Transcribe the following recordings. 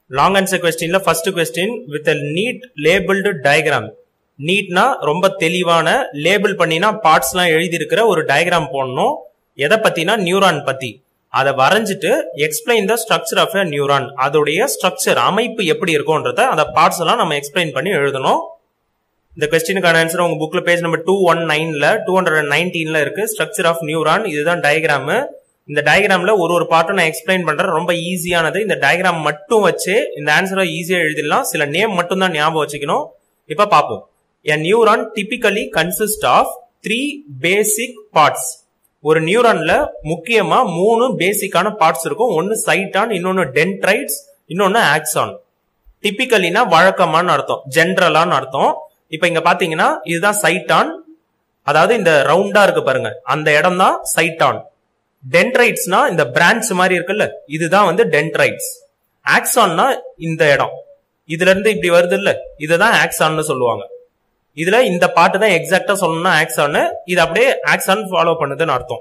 Long answer question la first question with a neat labeled diagram. Neatனா ரொம்ப தெளிவான label பண்ணினா பார்ட்ஸ்லாம் எழுதி இருக்கிற ஒரு டயகிராம் போடணும். எதை பத்தினா நியூரான் பத்தி. அதை வரைஞ்சிட்டு explain the structure of a neuron. அதோடைய ஸ்ட்ரக்சர் அமைப்பு எப்படி இருக்கும்ன்றத அந்த பார்ட்ஸ் எல்லாம் நம்ம எக்ஸ்பிளைன் பண்ணி எழுதணும். இந்த கொஸ்டினுக்கான ஆன்சர் உங்க புக்ல பேஜ் நம்பர் 219ல 219ல இருக்கு. Structure of neuron. இதுதான் டயகிராம். இந்த டயகிராம்ல ஒரு பார்ட்டும் நான் எக்ஸ்பிளைன் பண்றேன். ரொம்ப ஈஸியானது. இந்த டயகிராம் மட்டும் வச்சு இந்த ஆன்சரை ஈஸியா எழுதிடலாம். சில நேம் மட்டும் தான் ஞாபகம் வச்சுக்கணும். இப்ப பாப்போம். A neuron typically consists of 3 basic parts. ஒரு நியூரான்ல முக்கியமா 3 பேசிக்கான பார்ட்ஸ் இருக்கும். ஒன்னு சைட்டான், இன்னொன்னு டென்ட்ரைட்ஸ், இன்னொன்னு ஆக்சான். டிபிக்கலினா வழக்கமான அர்த்தம், ஜெனரலான அர்த்தம். இப்ப இங்க பாத்தீங்கன்னா இதுதான் சைட்டான், அதாவது இந்த ரவுண்டா இருக்கு பாருங்க, அந்த இடம் தான் சைட்டான். டென்ட்ரைட்ஸ்னா இந்த பிரான்ச் மாதிரி இருக்குல்ல, இதுதான் வந்து டென்ட்ரைட்ஸ். ஆக்சான்னா இந்த இடம், இதுல இருந்து இப்படி வருது இல்ல, இதுதான் ஆக்சான்னு சொல்லுவாங்க. இதுல இந்த பாட்டு தான் எக்ஸாக்டா சொல்லணும்னா ஆக்சான், இது அப்படியே ஆக்சான் ஃபாலோ பண்ணுதுன்னு அர்த்தம்.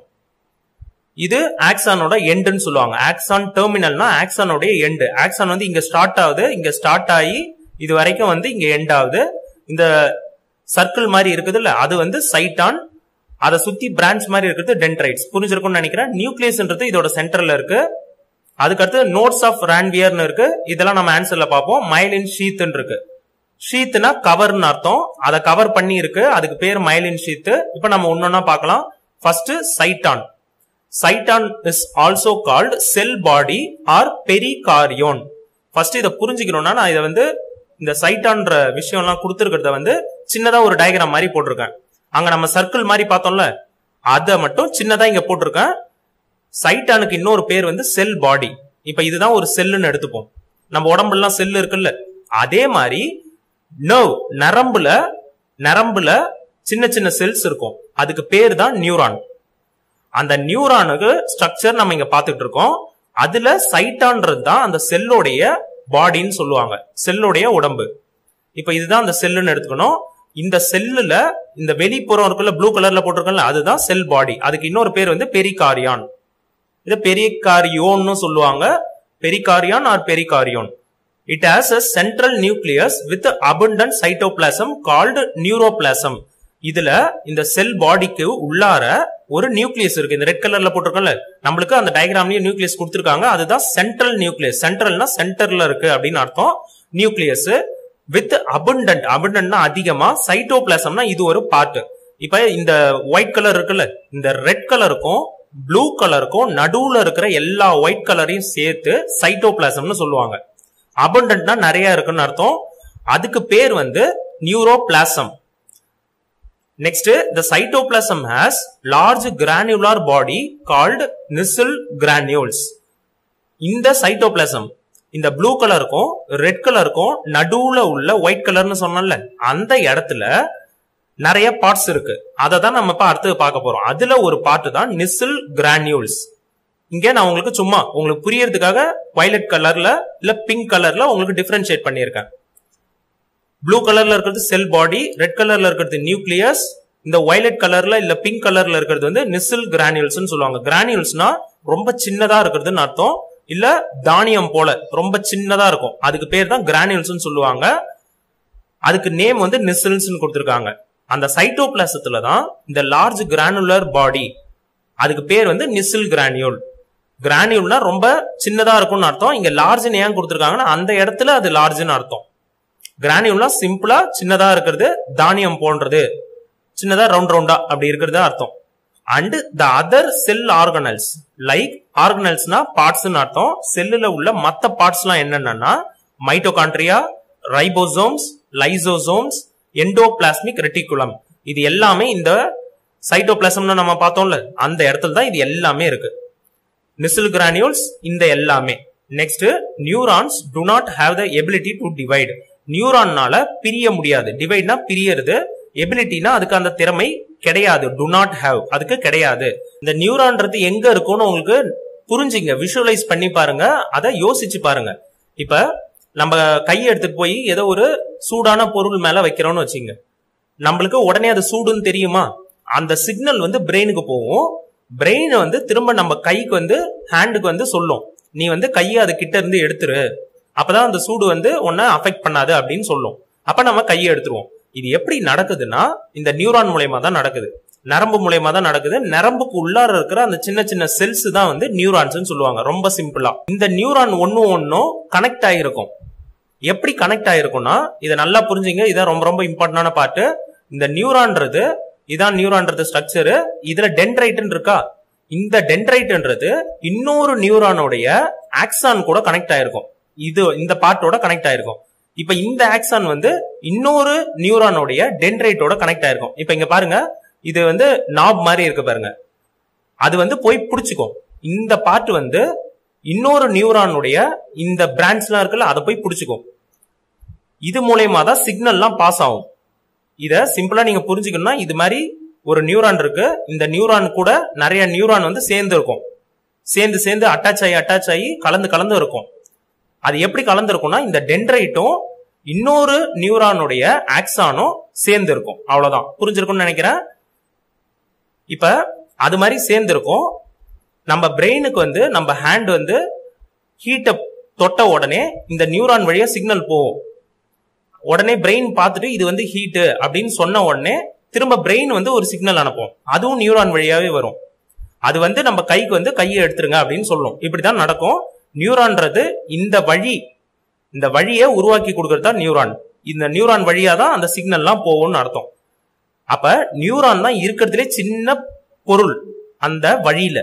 இது ஆக்சானோட எண்டுன்னு சொல்லுவாங்க. ஆக்சான் டெர்மினல்னா ஆக்சானோட எண்டு. ஆக்சான் வந்து இங்க ஸ்டார்ட் ஆகுது, இங்க ஸ்டார்ட் ஆகி இது வரைக்கும் வந்து இங்க எண்ட் ஆகுது. இந்த சர்க்கிள் மாதிரி இருக்குது இல்ல, அது வந்து சைட்டான். அதை சுத்தி பிரான்ச் மாதிரி இருக்கிறது டென்ட்ரைட்ஸ். புரிஞ்சிருக்கும்னு நினைக்கிறேன். நியூக்ளியஸ்ன்றது இதோட சென்டர்ல இருக்கு. அதுக்கடுத்து நோட்ஸ் ஆஃப் ரான்வியர்னு இருக்கு. இதெல்லாம் நம்ம ஆன்சர்ல பார்ப்போம். மைலின் ஷீத்னு இருக்கு. ஷீத்னா கவர்னு அர்த்தம். அதை கவர் பண்ணி இருக்கு, அதுக்கு பேர் மைலின் ஷீத். இப்ப நம்ம ஒன்னொன்னா பார்க்கலாம். First cyton. Cyton is also called cell body or perikaryon. First இதை புரிஞ்சுக்கணும்னா நான் இதை வந்து இந்த சைட்டான்ற விஷயம் எல்லாம் கொடுத்துருக்கிறத வந்து சின்னதா ஒரு டயகிராம் மாதிரி போட்டிருக்கேன். அங்க நம்ம சர்க்கிள் மாதிரி பார்த்தோம்ல, அதை மட்டும் சின்னதா இங்க போட்டிருக்கேன். சைட்டானுக்கு இன்னொரு பேர் வந்து செல் பாடி. இப்ப இதுதான் ஒரு செல்லுன்னு எடுத்துப்போம். நம்ம உடம்புலாம் செல் இருக்குல்ல, அதே மாதிரி நரம்புல சின்ன சின்ன செல்ஸ் இருக்கும். அதுக்கு பேர் தான் நியூரான். அந்த நியூரானுக்கு ஸ்ட்ரக்சர் நம்ம இங்க பாத்துட்டு இருக்கோம். அதுல சைட்டான்றது தான் அந்த செல்லோடைய பாடின்னு சொல்லுவாங்க, செல்லோடைய உடம்பு. இப்ப இதுதான் அந்த செல்லுன்னு எடுத்துக்கணும். இந்த செல்லுல இந்த வெளிப்புறம் இருக்குல்ல, ப்ளூ கலர்ல போட்டிருக்கோம்ல, அதுதான் செல் பாடி. அதுக்கு இன்னொரு பேர் வந்து பெரிகாரியான். இது பெரிகாரியோன்னு சொல்லுவாங்க. Perikaryon or perikaryon. It has a central nucleus with abundant cytoplasm called neuroplasm. இதுல இந்த செல் பாடிக்கு உள்ளார ஒரு நியூக்ளியஸ் இருக்கு. இந்த ரெட் கலர்ல போட்டிருக்கோம்ல, நம்மளுக்கு அந்த டயகிராம்லயே நியூக்ளியஸ் கொடுத்திருக்காங்க. அதுதான் சென்ட்ரல் நியூக்ளியஸ். சென்ட்ரல்னா சென்டர்ல இருக்கு அப்படின்னு அர்த்தம். நியூக்ளியஸ் வித் abundantனா அதிகமா, சைட்டோபிளாசம்னா இது ஒரு பார்ட். இப்ப இந்த ஒயிட் கலர் இருக்குல்ல, இந்த ரெட் கலருக்கும் ப்ளூ கலருக்கும் நடுவுல இருக்கிற எல்லா ஒயிட் கலரையும் சேர்த்து சைட்டோபிளாசம்னு சொல்லுவாங்க. abundantனா நிறைய இருக்குன்னு அர்த்தம். அதுக்கு பேர் வந்து neuroplasm. Next, the cytoplasm has large granular body called Nissl granules. இந்த சைட்டோபிளாசம் இந்த ப்ளூ கலருக்கும் ரெட் கலருக்கும் நடுவுல உள்ள ஒயிட் கலர்னு சொன்னோம்ல, அந்த இடத்துல நிறைய பார்ட்ஸ் இருக்கு. அதை தான் நம்ம இப்ப அடுத்து பார்க்க போறோம். அதுல ஒரு பார்ட் தான் Nissl granules. இங்க நான் உங்களுக்கு சும்மா உங்களுக்கு புரியறதுக்காக வயலட் கலர்ல இல்ல பிங்க் கலர்ல உங்களுக்கு டிஃபரன்ஷியேட் பண்ணியிருக்கேன். ப்ளூ கலர்ல இருக்கிறது செல் பாடி, ரெட் கலர்ல இருக்கிறது நியூக்ளியஸ், இந்த வயலட் கலர்ல இல்ல பிங்க் கலர்ல இருக்கிறது வந்து Nissl granules சொல்லுவாங்க. கிரானியூல்ஸ்னா ரொம்ப சின்னதா இருக்கிறதுன்னு அர்த்தம். இல்ல தானியம் போல ரொம்ப சின்னதா இருக்கும், அதுக்கு பேர் தான் கிரானியூல்ஸ் சொல்லுவாங்க. அதுக்கு நேம் வந்து Nissls கொடுத்திருக்காங்க. அந்த சைட்டோபிளாசத்துல தான் இந்த லார்ஜ் கிரானுலர் பாடி, அதுக்கு பேர் வந்து Nissl granule. கிரானியூல்னா ரொம்ப சின்னதா இருக்கும்னு அர்த்தம். இங்க லார்ஜ்னு ஏன் கொடுத்திருக்காங்கன்னா அந்த இடத்துல அது லார்ஜ்னு அர்த்தம். கிரானியூல்னா சிம்பிளா சின்னதா இருக்கிறது, தானியம் போன்றது, சின்னதா ரவுண்டா அப்படி இருக்கிறது அர்த்தம். And the other cell organelles, like ஆர்கனல்ஸ்னா பார்ட்ஸ்னு அர்த்தம். செல்லுல உள்ள மத்த பார்ட்ஸ் எல்லாம் என்னன்னா mitochondria, ribosomes, lysosomes, endoplasmic reticulum. இது எல்லாமே இந்த சைட்டோபிளாசம்னு நம்ம பார்த்தோம்ல, அந்த இடத்துல தான் இது எல்லாமே இருக்கு. Nissl granules இந்த எல்லாமே. Next, neurons do not have the ability to divide. நியூரான்னால பிரிய முடியாது. டிவைட்னா பிரியறது, எபிலிட்டினா அதுக்கு அந்த திறமை கிடையாது. do not have, அதுக்கு கிடையாது. இந்த நியூரான்றது எங்க இருக்கும்னு உங்களுக்கு புரிஞ்சுங்க, விஷுவலைஸ் பண்ணி பாருங்க, அதை யோசிச்சு பாருங்க. இப்ப நம்ம கையை எடுத்துட்டு போய் ஏதோ ஒரு சூடான பொருள் மேல வைக்கிறோம்னு வச்சுங்க, நம்மளுக்கு உடனே அது சூடுன்னு தெரியுமா? அந்த சிக்னல் வந்து பிரெயினுக்கு போகும். பிரெயின் வந்து திரும்ப நம்ம கைக்கு வந்து ஹேண்டுக்கு வந்து சொல்லும், நீ வந்து கையை அது கிட்ட இருந்து எடுத்துரு அப்பதான் அந்த சூடு வந்து உன்னை அஃபெக்ட் பண்ணாது அப்படின்னு சொல்லும். அப்ப நம்ம கையை எடுத்துருவோம். இது எப்படி நடக்குதுன்னா இந்த நியூரான் மூலமா தான் நடக்குது, நரம்பு மூலமா தான் நடக்குது. நரம்புக்கு உள்ளார இருக்கிற அந்த சின்ன சின்ன செல்ஸ் தான் வந்து நியூரான்ஸ் சொல்லுவாங்க. ரொம்ப சிம்பிளா இந்த நியூரான் ஒன்னும் கனெக்ட் ஆகிருக்கும். எப்படி கனெக்ட் ஆயிருக்கும்னா இதை நல்லா புரிஞ்சுங்க, இதான் ரொம்ப ரொம்ப இம்பார்ட்டன்டான பார்ட். இந்த நியூரான்றது இதான் நியூரான்றது ஸ்ட்ரக்சர். இதுல டென்ட்ரைட் இருக்கா, இந்த டென்ட்ரைட்ன்றது இன்னொரு நியூரானோடைய ஆக்சான் கூட கனெக்ட் ஆயிருக்கும். இது இந்த பார்ட்டோட கனெக்ட் ஆயிருக்கும். இப்ப இந்த ஆக்சான் வந்து இன்னொரு நியூரானோடைய டென்ட்ரைட்டோட கனெக்ட் ஆயிருக்கும். இப்ப இங்க பாருங்க, இது வந்து நாப் மாதிரி இருக்கு பாருங்க, அது வந்து போய் பிடிச்சுக்கும். இந்த பார்ட் வந்து இன்னொரு நியூரானுடைய இந்த பிரான்ச்லாம் இருக்குல்ல, அதை போய் பிடிச்சுக்கும். இது மூலயமா தான் சிக்னல்லாம் பாஸ் ஆகும். இத சிம்பிளா நீங்க புரிஞ்சுக்கணும்னா, இது மாதிரி ஒரு நியூரான் இருக்கு, இந்த நியூரான் கூட நிறைய நியூரான் வந்து சேர்ந்து இருக்கும், சேர்ந்து சேர்ந்து அட்டாச் ஆகி கலந்து இருக்கும். அது எப்படி கலந்து இருக்கும்னா இந்த டென்ட்ரைட்டும் இன்னொரு நியூரானுடைய ஆக்சானும் சேர்ந்து இருக்கும். அவ்வளவுதான், புரிஞ்சிருக்கும்னு நினைக்கிறேன். இப்ப அது மாதிரி சேர்ந்து இருக்கும். நம்ம பிரெயினுக்கு வந்து நம்ம ஹேண்ட் வந்து ஹீட்டை தொட்ட உடனே இந்த நியூரான் வழியா சிக்னல் போகும். உடனே பிரெயின் பார்த்துட்டு இது வந்து ஹீட்டு அப்படின்னு சொன்ன உடனே திரும்ப பிரெயின் வந்து ஒரு சிக்னல் அனுப்பும், அதுவும் நியூரான் வழியாவே வரும். அது வந்து நம்ம கைக்கு வந்து கையை எடுத்துருங்க அப்படின்னு சொல்லும். இப்படிதான் நடக்கும். நியூரான்றது இந்த வழியை உருவாக்கி கொடுக்கறது தான் நியூரான். இந்த நியூரான் வழியா தான் அந்த சிக்னல்லாம் போகும்னு அர்த்தம். அப்ப நியூரான் தான் இருக்கிறதுலே சின்ன பொருள் அந்த வழியில,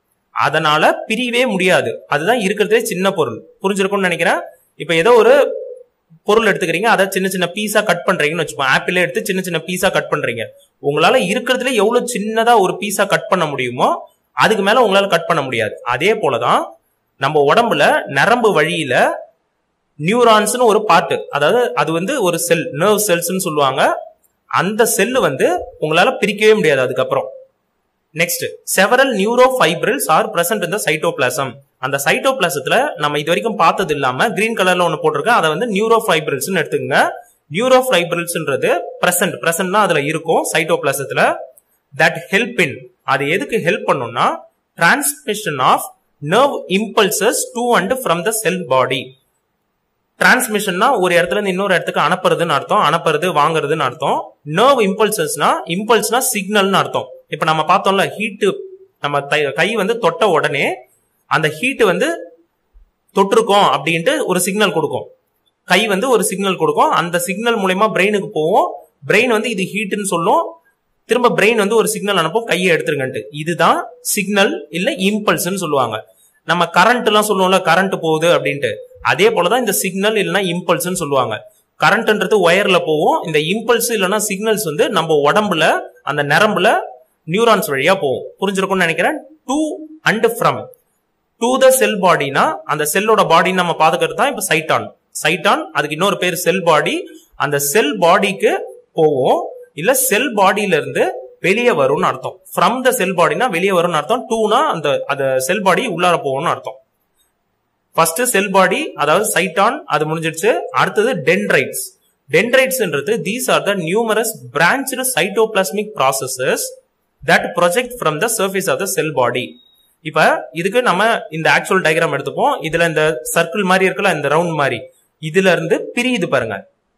அதனால பிரிவே முடியாது. அதுதான் இருக்கிறதுலே சின்ன பொருள். புரிஞ்சிருக்கும்னு நினைக்கிறேன். இப்ப ஏதோ ஒரு பொருள் எடுத்துக்கிறீங்க, அதை சின்ன சின்ன பீஸா கட் பண்றீங்கன்னு வச்சுப்போம். ஆப்பிளே எடுத்து சின்ன சின்ன பீஸா கட் பண்றீங்க. உங்களால இருக்கிறதுல எவ்வளவு சின்னதா ஒரு பீஸா கட் பண்ண முடியுமோ அதுக்கு மேல உங்களால கட் பண்ண முடியாது. அதே போலதான் நம்ம உடம்புல நரம்பு வழியில நியூரான்ஸ்னு ஒரு பார்ட், அதாவது அது வந்து ஒரு செல், நர்வ் செல்ஸ்ன்னு சொல்லுவாங்க. அந்த செல்லு வந்து உங்களால பிரிக்கவே முடியாது. அதுக்கப்புறம் next, several neurofibrils are present in the cytoplasm. அந்த சைட்டோபிளாசத்துல நம்ம இது வரைக்கும் பார்த்தது இல்லாம கிரீன் கலர்ல ஒன்னு போட்டிருக்கேன், அதை வந்து நியூரோஃபைப்ரில்ஸ் எடுத்துக்கங்க. நியூரோஃபைப்ரில்ஸ்ன்றது பிரசன்ட்னா அதுல இருக்கும் சைட்டோபிளாசத்துல. தட் ஹெல்ப் இன், அது எதுக்கு ஹெல்ப் பண்ணும்னா transmission of nerve impulses to and from the cell body. டிரான்ஸ்மிஷன்னா ஒரு இடத்துல இருந்து இன்னொரு இடத்துக்கு அனுப்புறதுன்னு அர்த்தம், அனுப்புறது வாங்குறதுன்னு அர்த்தம். நர்வ் இம்பல்ஸ்னா சிக்னல்னு அர்த்தம். இப்ப நம்ம பார்த்தோம்ல, ஹீட்டு நம்ம கை வந்து தொட்ட உடனே அந்த ஹீட் வந்து தொட்டிருக்கோம் அப்படின்ட்டு ஒரு சிக்னல் கொடுக்கும். கை வந்து ஒரு சிக்னல் கொடுக்கும். அந்த சிக்னல் மூலமா பிரெயினுக்கு போவோம். பிரெயின் வந்து இது ஹீட்னு சொல்லும். திரும்ப பிரெயின் வந்து ஒரு சிக்னல் அனுப்பும், கையை எடுத்துருங்கன்ட்டு. இதுதான் சிக்னல் இல்ல இம்பல்ஸ்ன்னு சொல்லுவாங்க. நம்ம கரண்ட் எல்லாம் சொல்லுவோம்ல, கரண்ட் போகுது அப்படின்ட்டு, அதே போலதான் இந்த சிக்னல் இல்லைன்னா இம்பல்ஸ்ன்னு சொல்லுவாங்க. கரண்ட்ன்றது ஒயர்ல போகும். இந்த இம்பல்ஸ் இல்லைன்னா சிக்னல்ஸ் வந்து நம்ம உடம்புல அந்த நரம்புல நியூரான்ஸ் வழியா போகும். புரிஞ்சிருக்கும்னு நினைக்கிறேன். To and from, to the cell பாடினா அந்த செல்லோட பாடி நம்ம பாத்துக்கிறது தான் இப்ப சைட்டான். அதுக்கு இன்னொரு பேர் செல் பாடி. அந்த செல் பாடிக்கு போவோம், இல்ல செல் பாடியில இருந்து வெளியே வரும்னு அர்த்தம். ஃப்ரம் த செல் பாடினா வெளியே வரும்னு அர்த்தம். டூனா அந்த செல் பாடி உள்ளார போகும்னு அர்த்தம். ஃபர்ஸ்ட் செல் பாடி, அதாவது சைட்டான், அது முடிஞ்சிடுச்சு. அடுத்தது டென்ட்ரைட்ஸ்ன்றது these are the numerous branched cytoplasmic processes that project from the surface of the cell body. இப்ப இதுக்கு நம்ம இந்த ஆக்சுவல் டயக்ராம் எடுத்துப்போம். இதுல இந்த சர்க்கிள் மாதிரி இருக்குல்ல, இந்த ரவுண்ட் மாதிரி, இதுல இருந்து பிரியுது பாருங்க,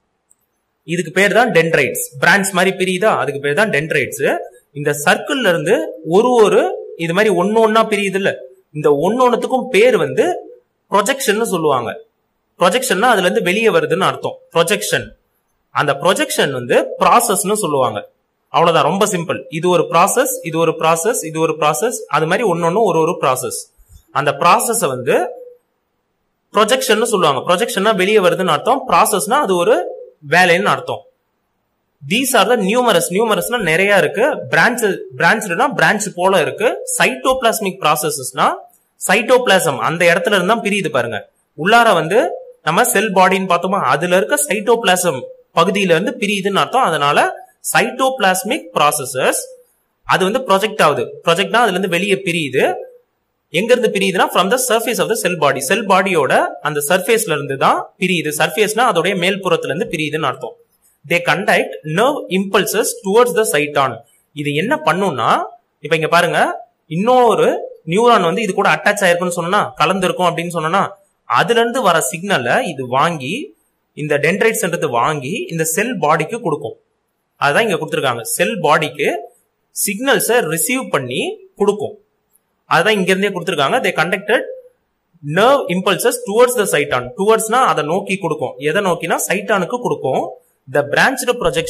இதுக்கு பேர் தான் டென்ட்ரைட்ஸ். பிரான்ச் மாதிரி பிரியுதா, அதுக்கு பேர் தான் டென்ட்ரைட்ஸ். இந்த சர்க்கிள்ல இருந்து ஒரு இது மாதிரி ஒன்னா பிரியுது இல்ல, இந்த ஒன்னொன்னுக்கும் பேர் வந்து ப்ரொஜெக்ஷன் சொல்லுவாங்க. ப்ரொஜெக்ஷன்னா அதுல இருந்து வெளியே வருதுன்னு அர்த்தம். ப்ரொஜெக்ஷன், அந்த ப்ரொஜெக்ஷன் வந்து ப்ராசஸ்னு சொல்லுவாங்க. அவ்வளவுதான், ரொம்ப சிம்பிள். இது ஒரு ப்ராசஸ், இது ஒரு ப்ராசஸ், இது ஒரு ப்ராசஸ், அது மாதிரி ஒன்னொன்னு ஒரு ப்ராசஸ். அந்த ப்ராசஸ வந்து ப்ரொஜெக்ஷன் சொல்லுவாங்க. ப்ரொஜெக்ஷன்னா வெளியே வருதுன்னு அர்த்தம், ப்ராசஸ்னா அது ஒரு வேலைன்னு அர்த்தம். தீஸ் ஆர் த நியூமரஸ்னா நிறைய இருக்கு. பிரான்ச்னா பிரான்ச் போல இருக்கு. சைட்டோபிளாஸ்மிக் ப்ராசஸஸ்னா சைட்டோபிளாசம் அந்த இடத்துல இருந்தா பிரியுது பாருங்க. உள்ளார வந்து நம்ம செல் பாடின்னு பார்த்தோமா, அதுல இருக்க சைட்டோபிளாசம் பகுதியில இருந்து பிரியுதுன்னு அர்த்தம். அதனால சைட்டோபிளாஸ்மிக் ப்ராசஸஸ் அது வந்து ப்ரொஜெக்ட் ஆகுது. ப்ரொஜெக்ட்னா அதுல இருந்து வெளியே பிரியுது. எங்க இருந்து பிரியுதுன்னா from the surface of the cell body. Cell பாடியோட அந்த சர்ஃபேஸ்ல இருந்து தான் பிரியுது. சர்ஃபேஸ்னா அதோட மேல்புறத்துல இருந்து பிரியுதுன்னு அர்த்தம். They conduct nerve impulses towards the cyton. இது என்ன பண்ணும்னா, இப்ப இங்க பாருங்க, இன்னொரு நியூரான் வந்து இது கூட அட்டாச் ஆயிருக்குன்னு சொன்னா, கலந்து இருக்கும் அப்படின்னு சொன்னா, அதுல இருந்து வர சிக்னலை இது வாங்கி இந்த டென்ட்ரைட்ஸ்ன்றது வாங்கி இந்த செல் பாடிக்கு கொடுக்கும். அதுதான் இங்க கொடுத்துருக்காங்க. செல் பாடிக்கு சிக்னல்ஸை ரிசீவ் பண்ணி கொடுக்கும். அதுதான் இங்க இருந்தே கொடுத்துருக்காங்க. they conducted nerve impulses towards the cyton. towardsனா அதை நோக்கி கொடுக்கும். எதை நோக்கினா சைட்டானுக்கு கொடுக்கும். the branched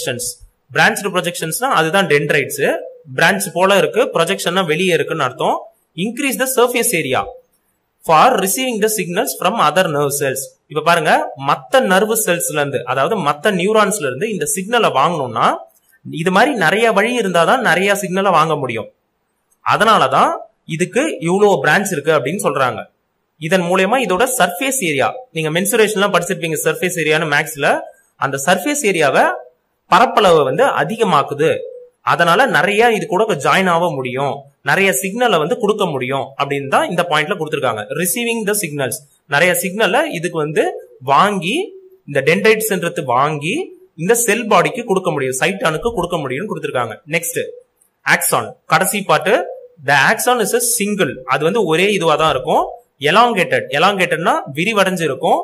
projectionsனா அதுதான் டென்ட்ரைட்ஸ். பிரான்ச் போல இருக்கு, ப்ரொஜெக்ஷன்னா வெளியே இருக்குன்னு அர்த்தம். increase the surface area for receiving the signals from other nerve cells. இப்ப பாருங்க, மத்த நர்வு செல்ஸ்ல இருந்து, அதாவது மத்த நியூரான்ஸ்ல இருந்து இந்த சிக்னலை வாங்கணும்னா இது மாதிரி நிறைய வழி இருந்தாதான் நிறைய சிக்னலை வாங்க முடியும். அதனாலதான் இதுக்கு இவ்வளவு பிரான்ச் இருக்கு அப்படின்னு சொல்றாங்க. இதன் மூலமா இதோட சர்ஃபேஸ் ஏரியா, நீங்க மென்சுரேஷன்லாம் படிச்சிருப்பீங்க சர்ஃபேஸ் ஏரியான்னு மேக்ஸ்ல, அந்த சர்ஃபேஸ் ஏரியாவை பரப்பளவை அதிகமாக்குது. அதனால நிறைய இது கூட ஜாயின் ஆக முடியும், நிறைய சிக்னலை கொடுக்க முடியும் அப்படின்னு தான் இந்த பாயிண்ட்ல கொடுத்திருக்காங்க. ரிசீவிங் த சிக்னல்ஸ், நிறைய சிக்னலை இதுக்கு வாங்கி இந்த டென்ட்ரைட்ஸ்ன்றது வாங்கி இந்த செல் பாடிக்கு கொடுக்க முடியும், சைட்டானுக்கு கொடுக்க முடியும்னு கொடுத்திருக்காங்க. நெக்ஸ்ட் ஆக்சான், கடைசி part. The axon is a single, அது ஒரே இதுவா தான் இருக்கும். எலாங்கேட்டட்னா விரிவடைஞ்சு இருக்கும்.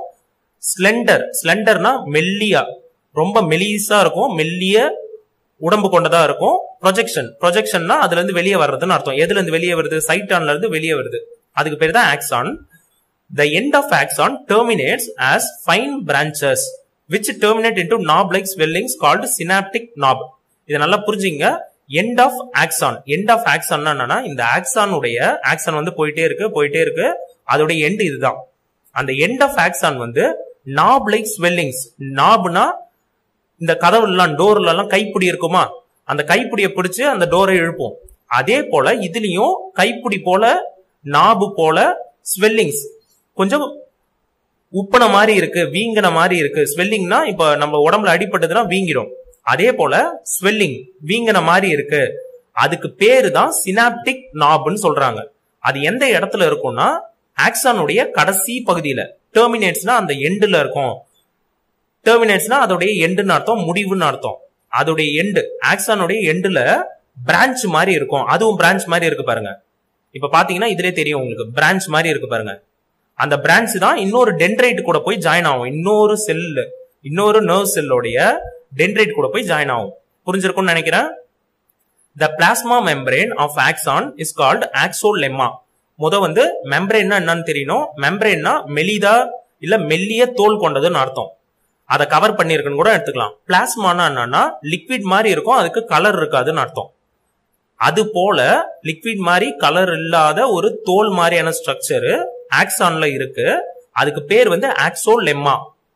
ஸ்லெண்டர்னா மெல்லியா, ரொம்ப மெலிசா இருக்கும், மெல்லிய உடம்பு கொண்டதா இருக்கும். ப்ரொஜெக்ஷன்னா அதுல இருந்து வெளியே வர்றதுன்னு அர்த்தம். எதுல இருந்து வெளியே வருது? சைட்டான்ல இருந்து வெளியே வருது. அதுக்கு பேர் தான் axon. The end of axon terminates as fine branches which terminate into knob-like swellings called synaptic knob. இத நல்லா புரிஞ்சுங்க. end of axon என்னன்னா இந்த ஆக்சான் போயிட்டே இருக்கு, அதோட எண்ட் இதுதான். அந்த end of axon knob-like swellings. knob-னா இந்த கதவுலாம் டோர்ல எல்லாம் கைப்பிடி இருக்குமா, அந்த கைப்பிடியை பிடிச்சு அந்த டோரை இழுப்போம். அதே போல இதுலயும் கைப்பிடி போல நாபு போல ஸ்வெல்லிங்ஸ், கொஞ்சம் உப்பன மாதிரி இருக்கு, வீங்கின மாதிரி இருக்கு. ஸ்வெல்லிங்னா இப்ப நம்ம உடம்புல அடிபட்டதுன்னா வீங்கிடும். அதே போல ஸ்வெல்லிங் வீங்கின மாதிரி இருக்கு, அதுக்கு பேரு தான் சினாப்டிக் நாப்னு சொல்றாங்க. அது எந்த இடத்துல இருக்கும்னா ஆக்சானுடைய கடைசி பகுதியில. டெர்மினேட்ஸ்னா அந்த எண்டுல இருக்கும். டெர்மினேட்ஸ்னா அதோடைய எண்டுன்னு அர்த்தம், முடிவுன்னு அர்த்தம். அதோடைய எண்டு, ஆக்சானுடைய எண்டுல பிரான்ச் மாதிரி இருக்கும். அதுவும் பிரான்ச் மாதிரி இருக்கு பாருங்க. இப்ப பாத்தீங்கன்னா இதுலயே தெரியும் உங்களுக்கு, பிரான்ச் மாதிரி இருக்கு பாருங்க. அந்த பிரான்ச் தான் இன்னொரு டென்ட்ரைட் கூட போய் ஜாயின் ஆகும். இன்னொரு நர்வ் செல்லோடைய டென்ட்ரைட் கூட போய் ஜாயின் ஆகும். புரிஞ்சிருக்கும்னு நினைக்கிறேன். The plasma membrane of axon is called axolemma. மெம்பரேன்னா என்னன்னு தெரியணும். மெம்பரேன்னா மெலிதா இல்ல மெல்லிய தோல் கொண்டதுன்னு அர்த்தம். அதை கவர் பண்ணிருக்குன்னு கூட எடுத்துக்கலாம். பிளாஸ்மானா என்னன்னா லிக்விட் மாதிரி இருக்கும், அதுக்கு கலர் இருக்காதுன்னு அர்த்தம். அது போல லிக்விட் மாதிரி கலர் இல்லாத ஒரு தோல் மாதிரியான ஸ்ட்ரக்சர் ஆக்சான்ல இருக்கு. அதுக்கு பேர் ஆக்சோலெம்மா.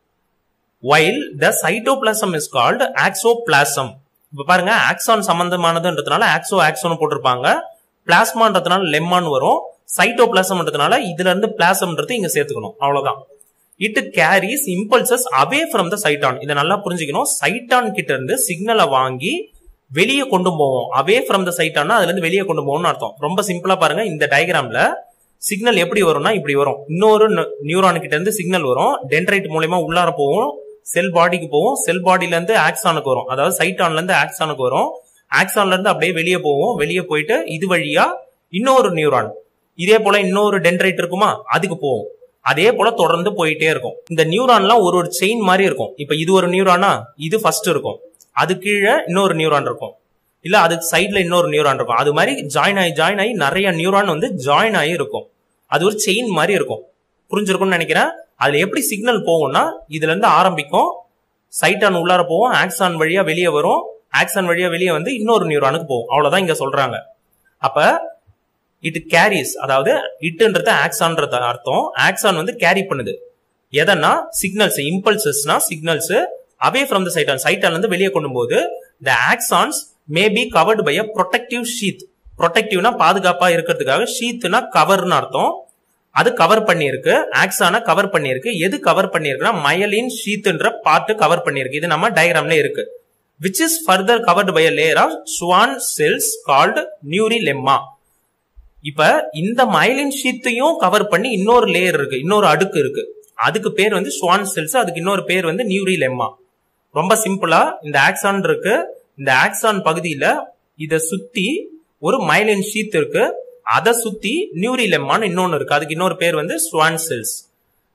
while the cytoplasm is called axoplasm. இப்ப பாருங்க, ஆக்சான் சம்பந்தமானதுன்றதுனால ஆக்சோன்னு போட்டிருப்பாங்க, பிளாஸ்மான்றதுனால லெம்மான்னு வரும், சைட்டோபிளாசம்ன்றதுனால இதுல இருந்து பிளாசம்ன்றது இங்க சேர்த்துக்கணும், அவ்வளவுதான். It carries impulses away from the cyton. இதை நல்லா புரிஞ்சுக்கணும். சைட்டான் கிட்ட இருந்து சிக்னலை வாங்கி வெளியே கொண்டு போவோம். அவே ஃப்ரம் த சைட்டான்னா அதுல இருந்து வெளியே கொண்டு போவோம்னு அர்த்தம். ரொம்ப சிம்பிளா பாருங்க, இந்த டயக்ராம்ல சிக்னல் எப்படி வரும்னா இப்படி வரும். இன்னொரு நியூரான் கிட்ட இருந்து சிக்னல் வரும், டென்ட்ரைட் மூலமா உள்ளார போவோம், செல் பாடிக்கு போவோம், செல் பாடியில இருந்து ஆக்சானுக்கு வரும், அதாவது சைட்டான்ல இருந்து ஆக்சானுக்கு வரும், ஆக்சான்ல இருந்து அப்படியே வெளியே போவோம், வெளியே போயிட்டு இது வழியா இன்னொரு நியூரான், இதே போல இன்னொரு டென்ட்ரைட் இருக்குமா அதுக்கு போவோம். அதே போல தொடர்ந்து போயிட்டே இருக்கும். இந்த நியூரான்லாம் ஒரு செயின் மாதிரி இருக்கும். இப்ப இது ஒரு நியூரானா, இது ஃபர்ஸ்ட் இருக்கும், அது கீழே இன்னொரு நியூரான் இருக்கும், இல்ல அதுக்கு சைட்ல இன்னொரு நியூரான் இருக்கும். அது மாதிரி ஜாயின் ஆகி நிறைய நியூரான் ஜாயின் ஆகி இருக்கும். அது ஒரு செயின் மாதிரி இருக்கும். புரிஞ்சிருக்கும்னு நினைக்கிறேன். அதுல எப்படி சிக்னல் போகும்னா இதுல இருந்து ஆரம்பிக்கும், சைட்டான் உள்ளார போவோம், ஆக்சான் வழியா வெளியே வரும், ஆக்சான் வழியா வெளியே இன்னொரு நியூரானுக்கு போகும். அவ்வளவுதான் இங்க சொல்றாங்க. அப்ப இட் கேரிஸ், அதாவது இட்ன்றது ஆக்சான்றது அர்த்தம். ஆக்சான் கேரி பண்ணுது எதனா சிக்னல்ஸ், இம்பல்சஸ்னா signals away from the cyton, சைட்டான்ல இருந்து வெளியே கொண்டு போது the axons may be covered by a protective sheath. protectiveனா பாதுகாப்பா இருக்கிறதுக்காக, ஷீத்னா கவர்னு அர்த்தம். அது கவர் பண்ணிருக்கு, ஆக்சான கவர் பண்ணிருக்கு. எது கவர் பண்ணிருக்குன்னா மயலின் ஷீத்ன்ற பார்ட் கவர் பண்ணிருக்கு. இது நம்ம டயக்ராம்ல இருக்கு. which is further covered by a layer of Schwann cells called neurilemma. இப்ப இந்த மயலின் ஷீத்தையும் கவர் பண்ணி இன்னொரு லேயர் இருக்கு, இன்னொரு அடுக்கு இருக்கு, அதுக்கு பேர் Schwann cells, அதுக்கு இன்னொரு பேர் நியூரிலெம்மா. ரொம்ப சிம்பிளா இந்த ஆக்சான் இருக்கு, இந்த ஆக்சான் பகுதியில இத சுத்தி ஒரு மயலின் ஷீத் இருக்கு, அதை சுத்தி நியூரிலெம்மான்னு இன்னொன்னு இருக்கு, அதுக்கு இன்னொரு பேர் Schwann cells.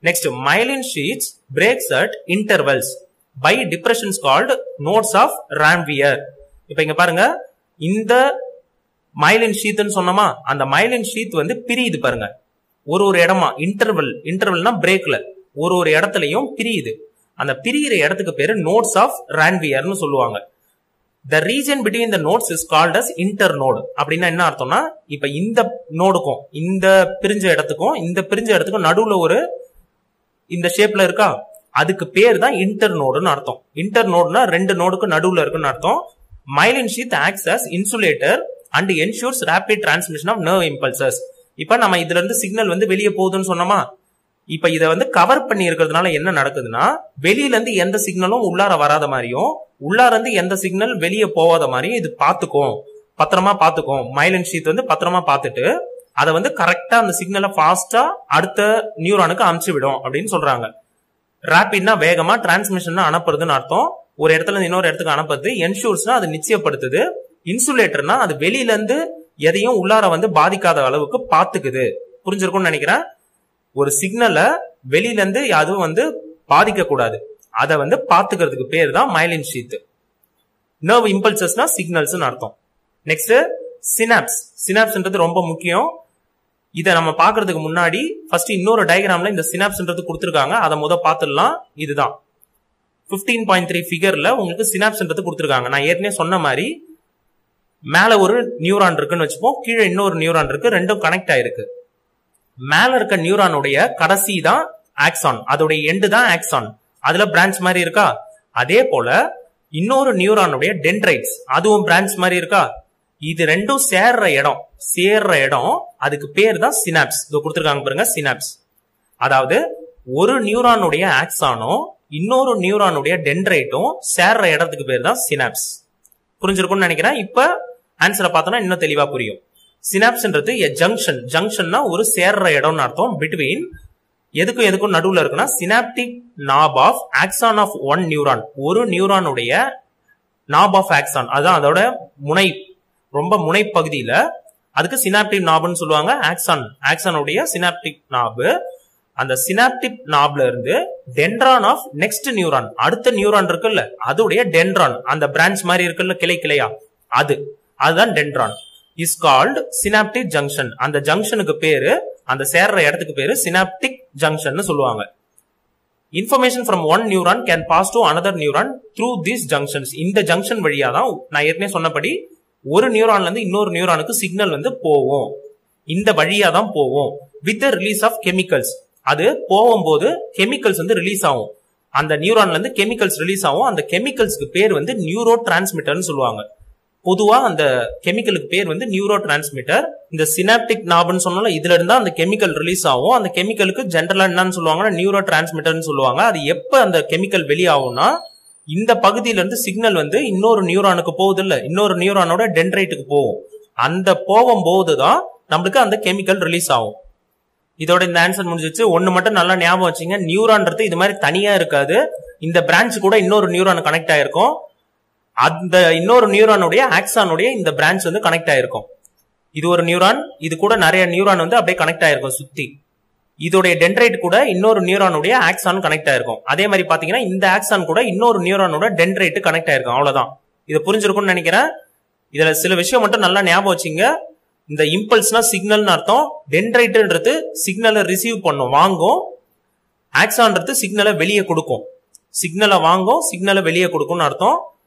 Next, myelin sheaths breaks at intervals by depressions called nodes of Ranvier. இப்ப இங்க பாருங்க, இந்த myelin sheath ன்னு சொன்னோமா, அந்த myelin sheath வந்து பிரியுது பாருங்க. ஒரு இடமா இன்டர்வல்னா பிரேக்ல ஒரு இடத்துலயும் பிரியுது. அந்த பிரியிற இடத்துக்கு பேரு nodes of Ranvier ன்னு சொல்லுவாங்க. The region between the nodes is called as internode. அப்படின்னா என்ன அர்த்தம்னா, இப்ப இந்த நோடுக்கும் இந்த பிரிஞ்ச இடத்துக்கும் நடுவுல ஒரு இந்த ஷேப்ல இருக்கா, அதுக்கு பேர் தான் இன்டர்நோடுன்னு அர்த்தம். இன்டர்நோடுனா ரெண்டு நோடுக்கு நடுவுல இருக்குன்னு அர்த்தம். myelin sheath acts as insulator and ensures rapid transmission of nerve impulses. இப்ப நம்ம இதுல இருந்து சிக்னல் வந்து வெளியே போகுதுன்னு சொன்னோமா, இப்ப இத வந்து கவர் பண்ணி இருக்கிறதுனால என்ன நடக்குதுன்னா, வெளியில இருந்து எந்த சிக்னலும் உள்ளார வராத மாதிரியும் உள்ளார இருந்து எந்த சிக்னல் வெளியே போகாத மாதிரியும் இது பத்திரமா பாத்துக்கும். myelin sheath வந்து பத்திரமா பார்த்துட்டு அதை வந்து கரெக்டா அந்த சிக்னலை ஃபாஸ்டா அடுத்த நியூரானுக்கு அனுப்பிச்சு விடும் அப்படின்னு சொல்றாங்க. ராபிட்னா வேகமா, டிரான்ஸ்மிஷன் அனுப்புறதுன்னு அர்த்தம். ஒரு இடத்துல இருந்து இன்னொரு இடத்துக்கு அனுப்புறது. என்ஷூர்ஸ்னா அது நிச்சயப்படுத்துது. இன்சுலேட்டர்னா அது வெளியில இருந்து எதையும் உள்ளார வந்து பாதிக்காத அளவுக்கு பாத்துக்குது. புரிஞ்சிருக்கும்னு நினைக்கிறேன். ஒரு சிக்னலை வெளியில இருந்து அதுவும் வந்து பாதிக்க கூடாது, அதை வந்து பாத்துக்கிறதுக்கு பேர் தான் myelin sheath. நர்வ் இம்பல்சஸ்னா சிக்னல்ஸ் அர்த்தம். நெக்ஸ்ட் சினாப்ஸ்ன்றது ரொம்ப முக்கியம். இத நம்ம பாக்குறதுக்கு முன்னாடி ஃபர்ஸ்ட் இன்னொரு டயகிராம்ல இந்த சினாப்ஸ்ன்றது கொடுத்திருக்காங்க, அதை பாத்துடலாம். இதுதான் 15.3 ஃபிகர்ல உங்களுக்கு சினாப்ஸ்ன்றது கொடுத்திருக்காங்க. நான் ஏற்கனவே சொன்ன மாதிரி மேல ஒரு நியூரான் இருக்குன்னு வச்சுப்போம், கீழே இன்னொரு நியூரான் இருக்கு, ரெண்டும் கனெக்ட் ஆயிருக்கு. மேல இருக்க நியூரானுடைய கடைசி தான் ஆக்சான், அதோடைய எண்டு தான் ஆக்சான், அதுல பிரான்ச் மாதிரி இருக்கா. அதே போல இன்னொரு நியூரானுடைய டென்ட்ரைட்ஸ், அதுவும் பிரான்ச் மாதிரி இருக்கா. இது ரெண்டும் சேர்ற இடம் அதுக்கு பேர் தான் சினாப்ஸ். இது கொடுத்திருக்காங்க பாருங்க, சினாப்ஸ். அதாவது ஒரு நியூரானுடைய ஆக்சானும் இன்னொரு நியூரானுடைய டென்ட்ரைட்டும் சேர்ற இடத்துக்கு பேர் தான் சினாப்ஸ். புரிஞ்சிருக்கும்னு நினைக்கிறேன். இப்ப ஆன்சரை பார்த்தோம்னா இன்னும் தெளிவா புரியும். சினாப்ஸ்ன்றது ஜங்ஷன்னா ஒரு சேர்ற இடம்னு அர்த்தம். பிட்வீன் எதுக்கும் நடுவுல இருக்குன்னா synaptic knob of axon of one neuron. ஒரு நியூரானுடைய நாப் ஆஃப் ஆக்சான், அதுதான் அதோட முனை, ரொம்ப முனை பகுதியில, அதுக்கு சினாப்டிக் நாப்னு சொல்லுவாங்க. ஆக்சானுடைய சினாப்டிக் நாப். அந்த சினாப்டிக் நாப்ல இருந்து டென்ட்ரான் ஆஃப் நெக்ஸ்ட் நியூரான், அடுத்த நியூரான் இருக்குல்ல, அதோடைய டென்ட்ரான், அந்த பிரான்ச் மாதிரி இருக்குல்ல, கிளையா, அதுதான் dendron, is called synaptic junction. அந்த ஜங்ஷனுக்கு பேரு, அந்த சேர்ற இடத்துக்கு பேரு சினாப்டிக் ஜங்ஷன் சொல்லுவாங்க. Information from one neuron can pass to another neuron through these junctions. இந்த ஜங்ஷன் வழியா தான் நான் ஏற்கனவே சொன்னபடி ஒரு நியூரான்ல இருந்து இன்னொரு நியூரானுக்கு சிக்னல் வந்து போவோம். இந்த வழியா தான் போவோம். வித் ரிலீஸ் ஆஃப் கெமிக்கல்ஸ், அது போகும்போது கெமிக்கல்ஸ் வந்து ரிலீஸ் ஆகும். அந்த நியூரான்ல இருந்து கெமிக்கல்ஸ் ரிலீஸ் ஆகும். அந்த கெமிக்கல்ஸ்க்கு பேர் வந்து நியூரோ டிரான்ஸ்மிட்டர்னு சொல்லுவாங்க. பொதுவா அந்த கெமிக்கலுக்கு பேர் வந்து நியூரோ டிரான்ஸ்மிட்டர். இந்த சினாப்டிக் நாப்னு சொன்னால இதுல இருந்தா அந்த கெமிக்கல் ரிலீஸ் ஆகும். அந்த கெமிக்கலுக்கு ஜெனரலா என்னன்னு சொல்லுவாங்கன்னா நியூரோ டிரான்ஸ்மிட்டர்னு சொல்லுவாங்க. அது எப்ப அந்த கெமிக்கல் வெளியாகும்னா, இந்த பகுதியில இருந்து சிக்னல் வந்து இன்னொரு நியூரானுக்கு போகுது இல்ல, இன்னொரு நியூரானோட டென்ட்ரைட்டுக்கு போகும். அந்த போகும்போதுதான் நம்மளுக்கு அந்த கெமிக்கல் ரிலீஸ் ஆகும். இதோட இந்த ஆன்சர் முடிஞ்சிச்சு. ஒண்ணு மட்டும் நல்லா ஞாபகம் வச்சுங்க, நியூரான்றது இது மாதிரி தனியா இருக்காது. இந்த பிரான்ச் கூட இன்னொரு நியூரான் கனெக்ட் ஆயிருக்கும். அந்த இன்னொரு நியூரானுடைய ஆக்சானுடைய இந்த பிரான்ச் வந்து கனெக்ட் ஆயிருக்கும். இது ஒரு நியூரான், இது கூட நிறைய நியூரான் வந்து அப்படியே கனெக்ட் ஆயிருக்கும் சுத்தி. இதோடைய டென்ட்ரைட் கூட இன்னொரு நியூரானுடைய ஆக்சான் கனெக்ட் ஆயிருக்கும். அதே மாதிரி பாத்தீங்கன்னா இந்த ஆக்சான் கூட இன்னொரு நியூரானோட டென்ட்ரைட் கனெக்ட் ஆயிருக்கும். அவ்வளவுதான். இது புரிஞ்சிருக்கும்னு நினைக்கிறேன். இதுல சில விஷயம் மட்டும் நல்லா ஞாபகம் வச்சுங்க. இந்த இம்பல்ஸ்னா சிக்னல்னு அர்த்தம். டென்ட்ரைட்ன்றது சிக்னலை ரிசீவ் பண்ணும், வாங்கும். ஆக்சான்றது சிக்னலை வெளியே கொடுக்கும். சிக்னலை வாங்கும், சிக்னலை வெளியே கொடுக்கும்னு அர்த்தம்.